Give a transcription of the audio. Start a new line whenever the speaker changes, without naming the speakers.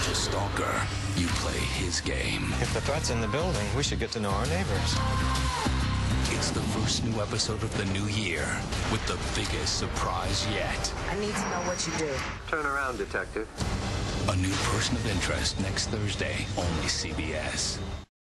a stalker, you play his game.
If the threat's in the building, we should get to know our neighbors.
It's the first new episode of the new year with the biggest surprise yet.
I need to know what you do.
Turn around, detective.
A new person of interest next Thursday, only CBS.